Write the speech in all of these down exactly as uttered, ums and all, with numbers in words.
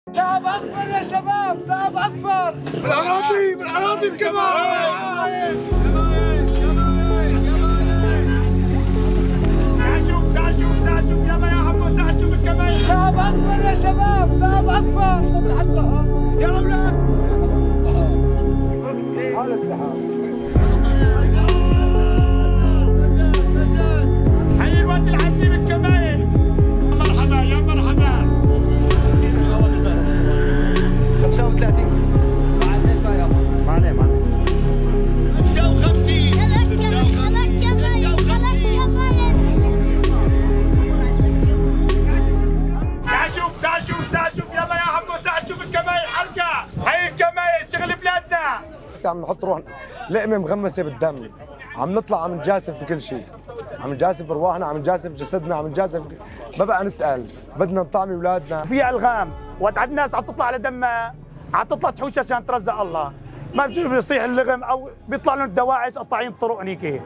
ذهب اصفر يا شباب، ذهب اصفر بالاراضي بالاراضي الكمان. تعال شوف تعال شوف تعال شوف يلا يا عمو تعال شوف الكمان. ذهب اصفر يا شباب، ذهب اصفر. طب الحشره ها يلا ولاد. حال السحاب. حي الواد اللي حتجيب الكمان. مرحبا يا مرحبا. خمسة وثلاثين. ما عليه ما عليه ما عليه. خمسة وخمسين. تعال شوف تعال شوف تعال شوف يلا يا عمو تعال شوف الكماين حركة. هي الكماين شغل بلادنا. عم نحط روحنا لقمه مغمسه بالدم، عم نطلع عم نجاسف بكل شيء، عم نجاسف ارواحنا، عم نجاسف جسدنا، عم نجاسف. ما بقى نسال، بدنا نطعمي اولادنا. في الغام وقت عند الناس عم تطلع على دمها عم تطلع تحوش عشان ترزق الله، ما بيصيح اللغم او بيطلع لهم الدواعس قطاعين طرق هنيك.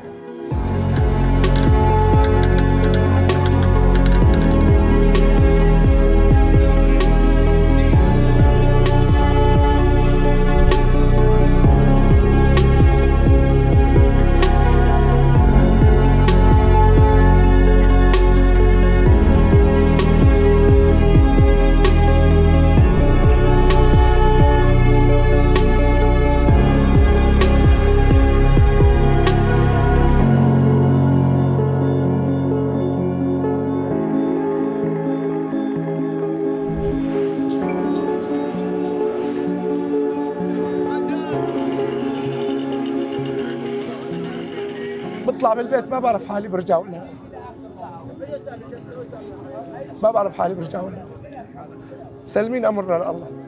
بطلع من البيت ما بعرف حالي برجع ولا ما بعرف حالي برجع ولا. سلمين امرنا لله.